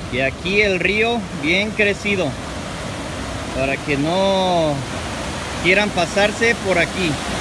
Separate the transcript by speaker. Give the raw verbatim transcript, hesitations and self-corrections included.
Speaker 1: Y aquí el río bien crecido, para que no quieran pasarse por aquí.